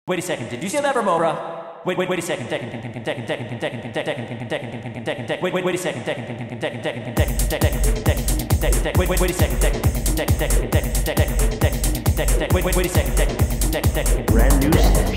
Wait a second, did you say that, Remora? Wait a second, wait a second, wait a second, Brand new